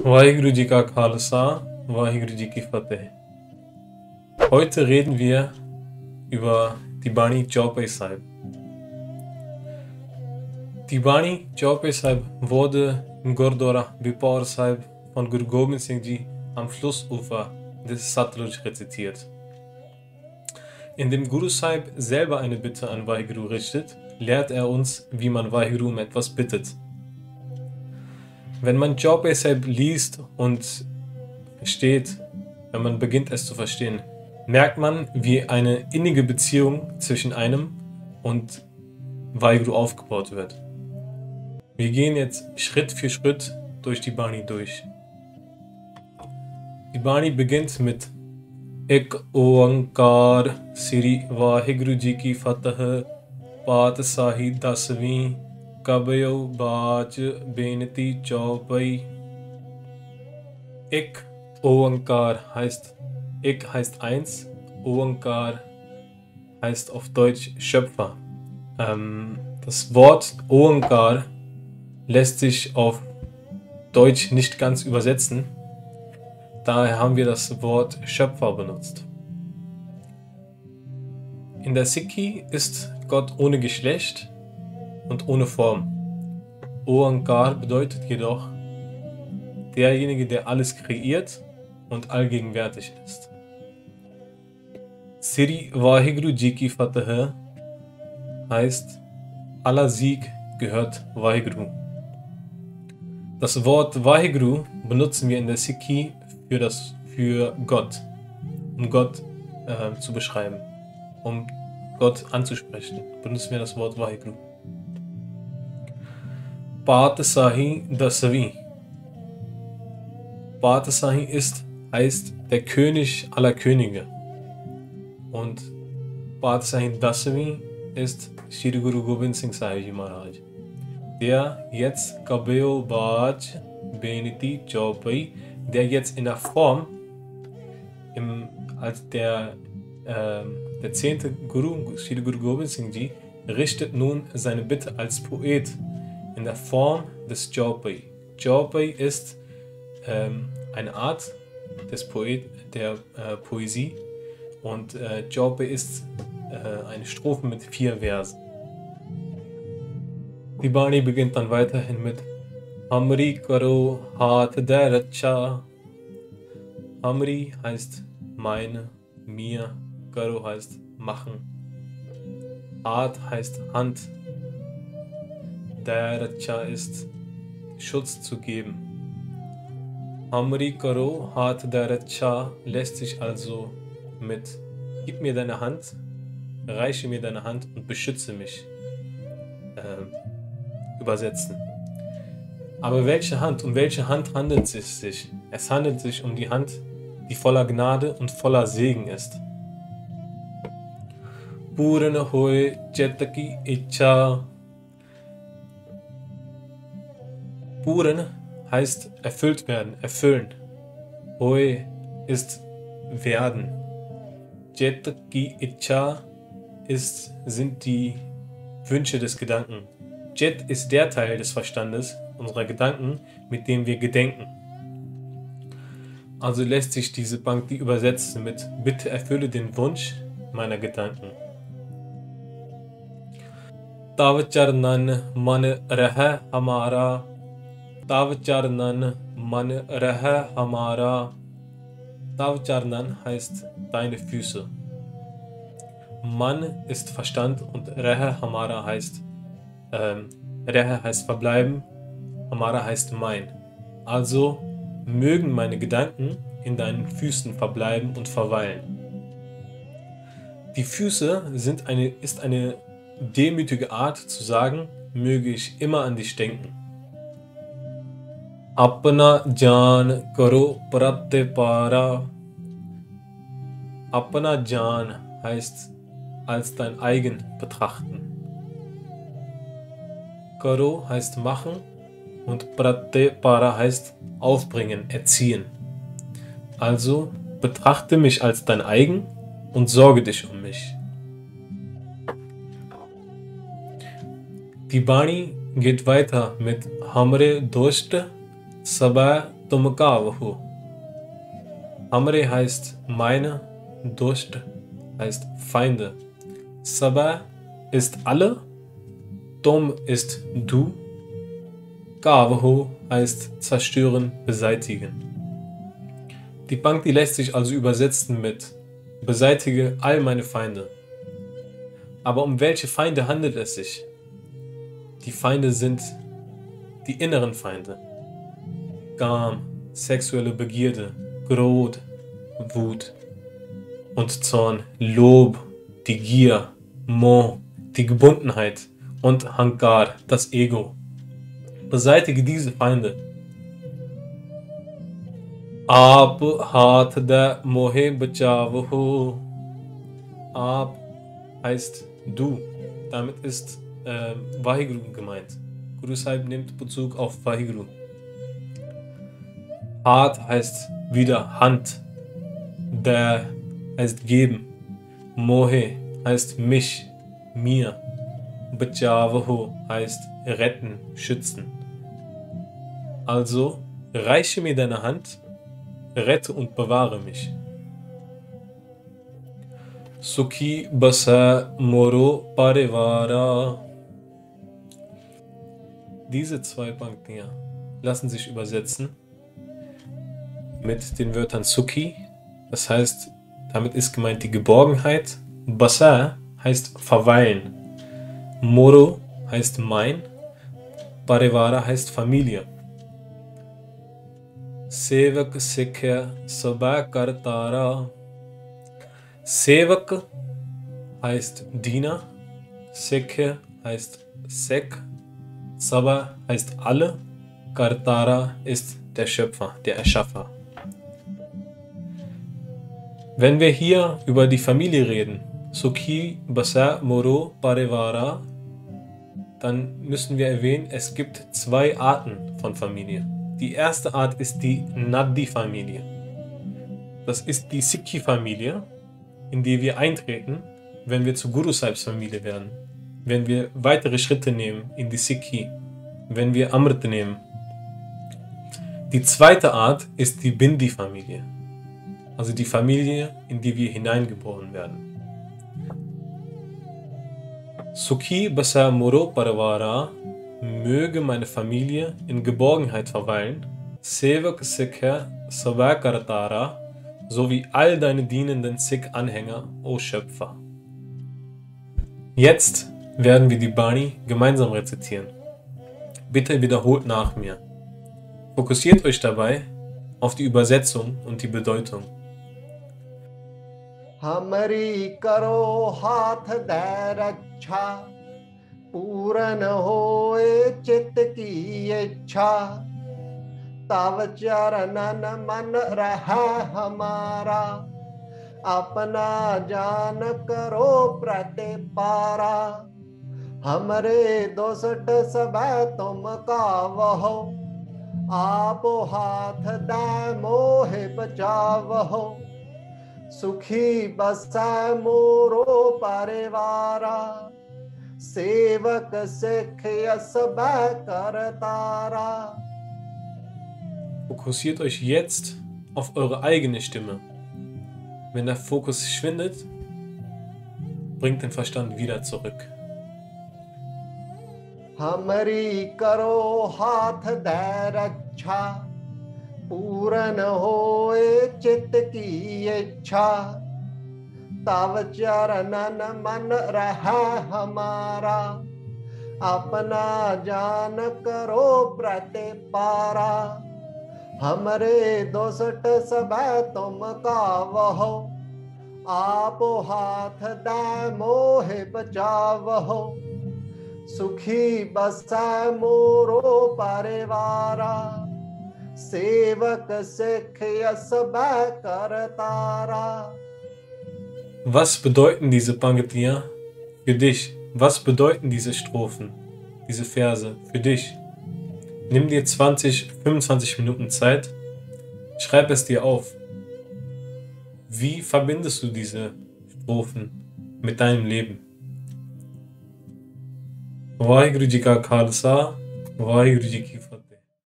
Waheguru Ji Ka Khalsa, Waheguru Ji Ki Fateh. Heute reden wir über die Bani Chaupai Sahib. Die Bani Chaupai Sahib wurde im Gurdwara Bipaur Sahib von Guru Gobind Singh Ji am Flussufer des Satluj rezitiert. Indem Guru Sahib selber eine Bitte an Waheguru richtet, lehrt er uns, wie man Waheguru um etwas bittet. Wenn man Chaupai Sahib liest und versteht, wenn man beginnt es zu verstehen, merkt man, wie eine innige Beziehung zwischen einem und Waheguru aufgebaut wird. Wir gehen jetzt Schritt für Schritt durch die Bani durch. Die Bani beginnt mit Ek Oankar Sri Waheguru Ji Ki Fateh Paatsahi Dasवीं Kabayo Baaj Benati Chaupai. Ek Oankar heißt, Ek heißt eins, Oankar heißt auf Deutsch Schöpfer. Das Wort Oankar lässt sich auf Deutsch nicht ganz übersetzen. Daher haben wir das Wort Schöpfer benutzt. In der Sikhi ist Gott ohne Geschlecht und ohne Form. Oankar bedeutet jedoch derjenige, der alles kreiert und allgegenwärtig ist. Sri Waheguru Ji Ki Fateh heißt, aller Sieg gehört Waheguru. Das Wort Waheguru benutzen wir in der Sikhi für Gott, um Gott zu beschreiben, um Gott anzusprechen, benutzen wir das Wort Waheguru. Paatsahi Dasवीं. Paatsahi heißt der König aller Könige. Und Paatsahi Dasवीं ist Shri Guru Gobind Singh Sahib Ji Maharaj, der jetzt Kabayo Baaj Benati Chaupai, der jetzt in der Form als der 10. Guru, Shri Guru Gobind Singh Ji, richtet nun seine Bitte als Poet in der Form des Chaupai. Chaupai ist eine Art der Poesie und Chaupai ist eine Strophe mit 4 Versen. Die Bani beginnt dann weiterhin mit Hamri karo haath de racha. Hamri heißt meine, mir, karo heißt machen, haath heißt Hand, der racha ist Schutz zu geben. Hamri karo haath de racha lässt sich also mit gib mir deine Hand, reiche mir deine Hand und beschütze mich übersetzen. Aber welche Hand? Um welche Hand handelt es sich? Es handelt sich um die Hand, die voller Gnade und voller Segen ist. Purana hoye chet ki ichha. Puran heißt erfüllt werden, erfüllen. Hoye ist werden. Chet ki ichha sind die Wünsche des Gedanken. Chet ist der Teil des Verstandes, unserer Gedanken, mit dem wir gedenken. Also lässt sich diese Bhakti übersetzen mit Bitte erfülle den Wunsch meiner Gedanken. Tav charnan man rahe hamara. Tav charnan man rahe hamara. Tav charnan heißt deine Füße. Man ist Verstand und Rahe Hamara heißt Rahe heißt verbleiben, Hamara heißt mein. Also mögen meine Gedanken in deinen Füßen verbleiben und verweilen. Die Füße ist eine demütige Art zu sagen, möge ich immer an dich denken. Apna Jan karo pratte para. Apna Jan heißt als dein eigen betrachten. Karo heißt machen und Pratte Para heißt aufbringen, erziehen. Also betrachte mich als dein eigen und sorge dich um mich. Die Bani geht weiter mit Hamre Dost Sabah Tumkavahu. Hamre heißt meine, Durst heißt Feinde. Saba ist alle, Tum ist du, Kavahu heißt zerstören, beseitigen. Die Pankti lässt sich also übersetzen mit beseitige all meine Feinde. Aber um welche Feinde handelt es sich? Die Feinde sind die inneren Feinde. Gam, sexuelle Begierde, Grod, Wut und Zorn, Lob, die Gier, Mo, die Gebundenheit und Hankar, das Ego. Beseitige diese Feinde. Aap haath da mohe bachawo. Aap heißt du. Damit ist Vaheguru gemeint. Guru Sahib nimmt Bezug auf Vaheguru. Haath heißt wieder Hand. Da heißt geben. Mohe heißt mich, mir. Bachawo heißt retten, schützen. Also reiche mir deine Hand, rette und bewahre mich. Sukhi basa moro parivara. Diese zwei Pankten lassen sich übersetzen mit den Wörtern Sukhi. Das heißt, damit ist gemeint die Geborgenheit. Basa heißt verweilen. Moro heißt mein. Parivara heißt Familie. Sevak Sikhya Sabha Kartara. Sevak heißt Diener. Sikhya heißt Sekh. Sabha heißt alle. Kartara ist der Schöpfer, der Erschaffer. Wenn wir hier über die Familie reden, Sukhi Basa Moro Parivara, dann müssen wir erwähnen, es gibt zwei Arten von Familie. Die erste Art ist die Nadi-Familie. Das ist die Sikhi-Familie, in die wir eintreten, wenn wir zu Guru Sahibs Familie werden. Wenn wir weitere Schritte nehmen in die Sikhi, wenn wir Amrit nehmen. Die zweite Art ist die Bindi-Familie. Also die Familie, in die wir hineingeboren werden. Sukhi Basa Moro Parivara, möge meine Familie in Geborgenheit verweilen, Sevak Sikhya Sabha Kartara, sowie all deine dienenden Sikh-Anhänger, o Schöpfer. Jetzt werden wir die Bani gemeinsam rezitieren. Bitte wiederholt nach mir. Fokussiert euch dabei auf die Übersetzung und die Bedeutung. Hamari karo haath de raksha, पूरन होए चित की इच्छा, तव चरणन मन रहा हमारा, अपना जान करो प्रतिपारा। हमरे दोसट सब तुम का वहो, आप हाथ दे मोहे बचावहो। सुखी बसा मोरो परिवारा, सेवक सिख सब करतारा। Fokussiert euch jetzt auf eure eigene Stimme. Wenn der Fokus schwindet, bringt den Verstand wieder zurück. हमरी करो हाथ दे रक्षा, पूरन होए चित की इच्छा, तव चरणन मन रहा हमारा, अपना जान करो प्रतिपारा। हमरे दोसट सब तुम का वहो, आप हाथ दे मोहे बचावहो। सुखी बसा मोरो परिवारा, सेवक सिख सब करतारा। Was bedeuten diese Pangetien für dich? Was bedeuten diese Strophen, diese Verse für dich? Nimm dir 20, 25 Minuten Zeit, schreib es dir auf. Wie verbindest du diese Strophen mit deinem Leben? Vaheguru Ji Ka Khalsa, Vaheguru Ji Ki